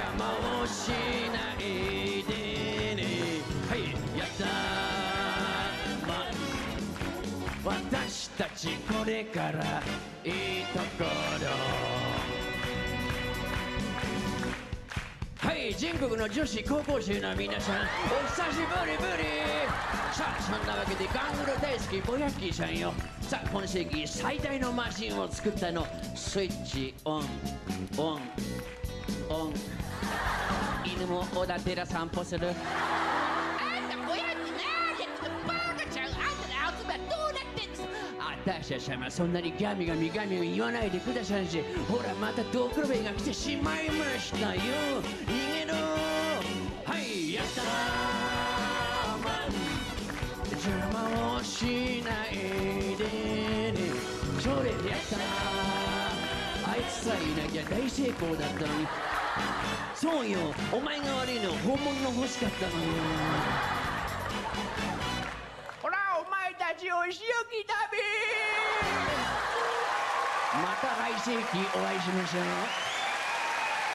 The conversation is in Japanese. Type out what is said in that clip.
魔をしないでね。はいやったー、私たちこれからいいところ。はい、全国の女子高校生の皆さん、お久しぶり。さあ、そんなわけでガングロ大好きボヤッキーさんよ。さあ、今世紀最大のマシンを作ったの。スイッチオン。犬もおだてら散歩する。 あんたボヤッキーなーやってバカちゃん。あんたの青つばどうなってんですか。 私たち様そんなにガミガミ言わないでくださいし。ほらまたドクロベが来てしまいましたよ。逃げろ。はいやったー、邪魔をしないでね。それでやったー、あいつさえいなきゃ大成功だったのに。そうよ、お前が悪いの。本物の欲しかったのよ。 ほらお前たちお仕置き旅。 また来世紀お会いしましょう。